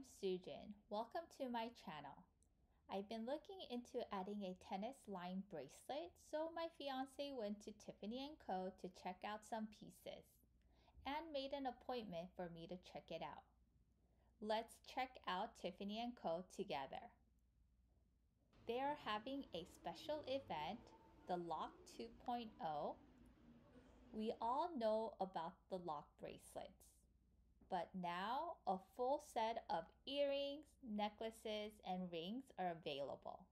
Sujin. Welcome to my channel. I've been looking into adding a tennis line bracelet, so my fiance went to Tiffany & Co. to check out some pieces and made an appointment for me to check it out. Let's check out Tiffany & Co. together. They are having a special event, the Lock 2.0. We all know about the lock bracelets. But now a full set of earrings, necklaces, and rings are available.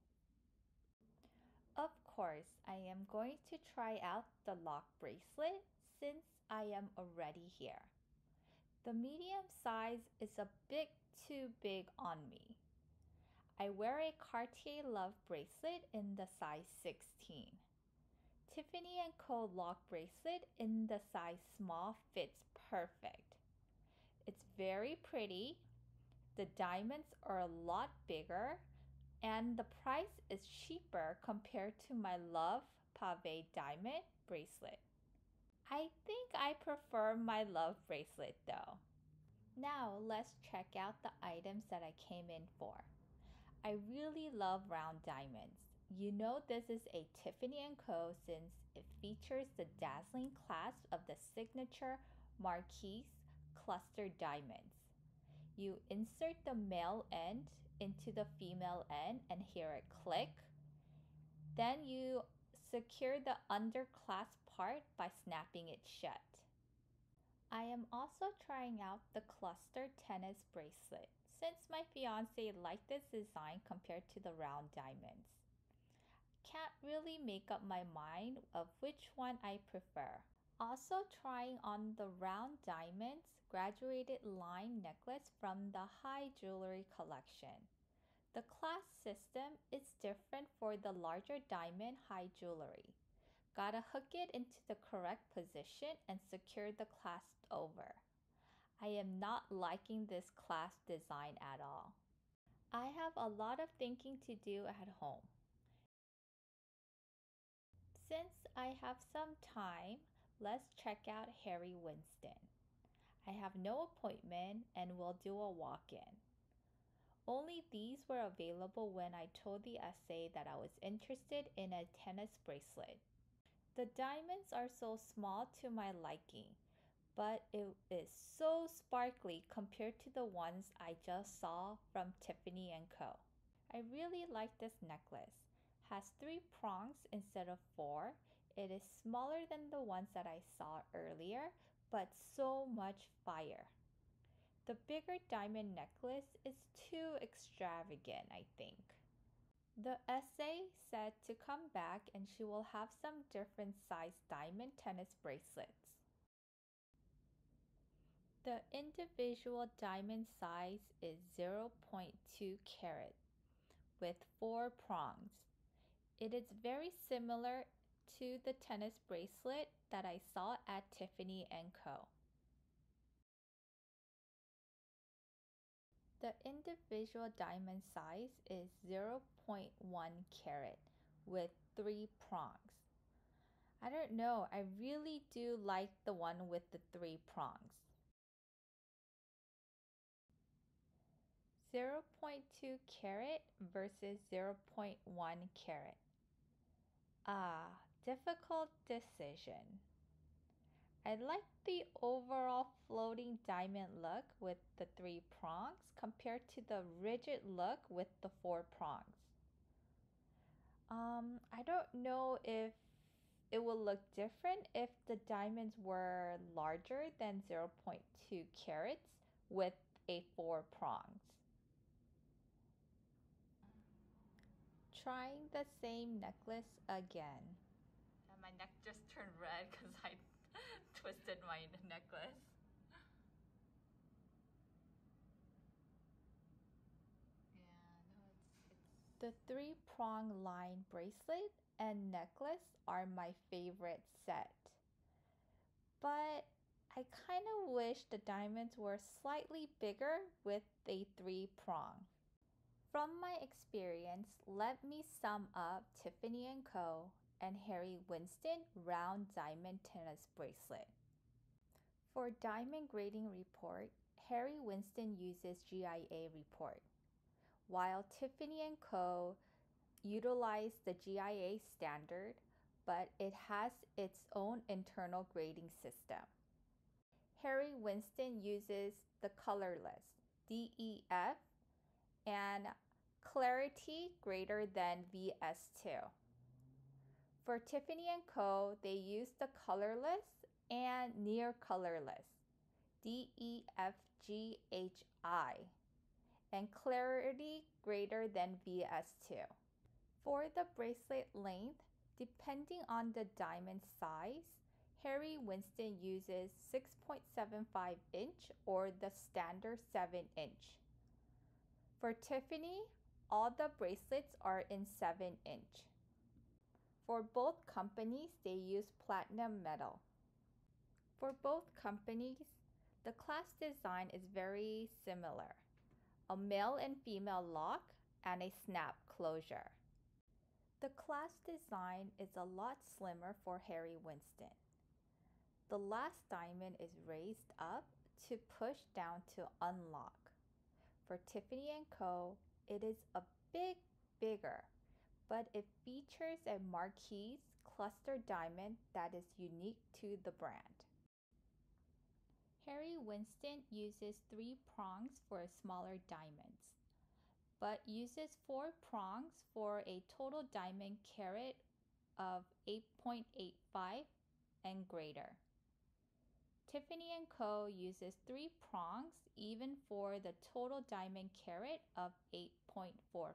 Of course, I am going to try out the lock bracelet since I am already here. The medium size is a bit too big on me. I wear a Cartier Love bracelet in the size 16. Tiffany & Co. lock bracelet in the size small fits perfect. It's very pretty, the diamonds are a lot bigger, and the price is cheaper compared to my Love Pavé diamond bracelet. I think I prefer my Love bracelet though. Now let's check out the items that I came in for. I really love round diamonds. You know this is a Tiffany & Co. since it features the dazzling clasp of the signature Marquise cluster diamonds. You insert the male end into the female end and hear it click. Then you secure the underclasp part by snapping it shut. I am also trying out the cluster tennis bracelet since my fiance liked this design compared to the round diamonds. Can't really make up my mind of which one I prefer. Also trying on the round diamonds graduated line necklace from the High Jewelry collection. The clasp system is different for the larger diamond high jewelry. Gotta hook it into the correct position and secure the clasp over. I am not liking this clasp design at all. I have a lot of thinking to do at home. Since I have some time, let's check out Harry Winston. I have no appointment and will do a walk-in. Only these were available when I told the SA that I was interested in a tennis bracelet. The diamonds are so small to my liking, but it is so sparkly compared to the ones I just saw from Tiffany & Co. I really like this necklace. Has 3 prongs instead of 4. It is smaller than the ones that I saw earlier, but so much fire. The bigger diamond necklace is too extravagant, I think. The SA said to come back and she will have some different size diamond tennis bracelets. The individual diamond size is 0.2 carat with 4 prongs. It is very similar to the tennis bracelet that I saw at Tiffany & Co. The individual diamond size is 0.1 carat with 3 prongs. I don't know, I really do like the one with the 3 prongs. 0.2 carat versus 0.1 carat. Difficult decision. I like the overall floating diamond look with the 3 prongs compared to the rigid look with the 4 prongs. I don't know if it will look different if the diamonds were larger than 0.2 carats with a 4 prongs. Trying the same necklace again. And my neck just turned red because I twisted my necklace. The 3-prong line bracelet and necklace are my favorite set. But I kind of wish the diamonds were slightly bigger with a 3-prong. From my experience, let me sum up Tiffany & Co. and Harry Winston round diamond tennis bracelet. For diamond grading report, Harry Winston uses GIA report, while Tiffany & Co. utilize the GIA standard, but it has its own internal grading system. Harry Winston uses the colorless, DEF, and clarity greater than VS2. For Tiffany & Co., they use the colorless and near colorless, DEFGHI, and clarity greater than VS2. For the bracelet length, depending on the diamond size, Harry Winston uses 6.75 inch or the standard 7 inch. For Tiffany, all the bracelets are in 7 inch. For both companies, they use platinum metal. For both companies, the clasp design is very similar: a male and female lock and a snap closure. The clasp design is a lot slimmer for Harry Winston. The last diamond is raised up to push down to unlock. For Tiffany & Co., it is a bit bigger, but it features a marquise cluster diamond that is unique to the brand. Harry Winston uses 3 prongs for smaller diamonds, but uses 4 prongs for a total diamond carat of 8.85 and greater. Tiffany & Co. uses 3 prongs even for the total diamond carat of 8.45.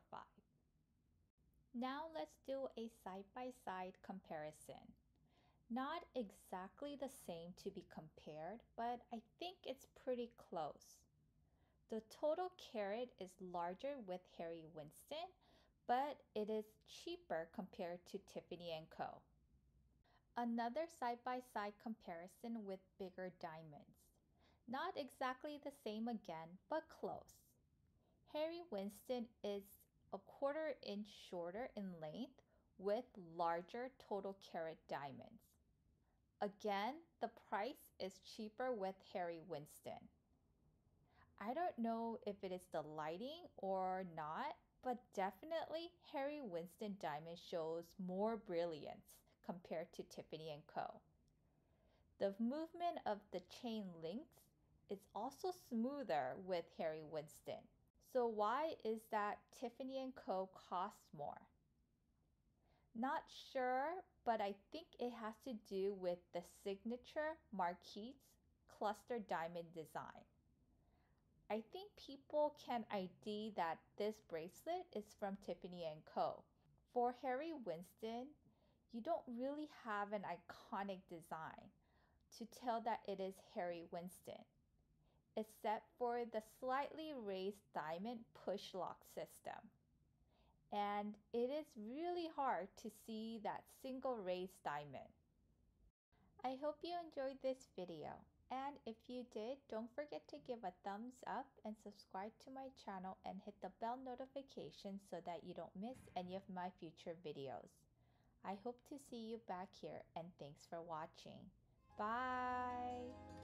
Now let's do a side-by-side comparison. Not exactly the same to be compared, but I think it's pretty close. The total carat is larger with Harry Winston, but it is cheaper compared to Tiffany & Co. Another side-by-side comparison with bigger diamonds. Not exactly the same again, but close. Harry Winston is a 1/4 inch shorter in length with larger total carat diamonds. Again, the price is cheaper with Harry Winston. I don't know if it is the lighting or not, but definitely Harry Winston diamond shows more brilliance compared to Tiffany & Co. The movement of the chain links is also smoother with Harry Winston. So why is that Tiffany & Co. costs more? Not sure, but I think it has to do with the signature marquise cluster diamond design. I think people can ID that this bracelet is from Tiffany & Co. For Harry Winston, you don't really have an iconic design to tell that it is Harry Winston, except for the slightly raised diamond push lock system. And it is really hard to see that single raised diamond. I hope you enjoyed this video, and if you did, don't forget to give a thumbs up and subscribe to my channel and hit the bell notification so that you don't miss any of my future videos. I hope to see you back here, and thanks for watching. Bye!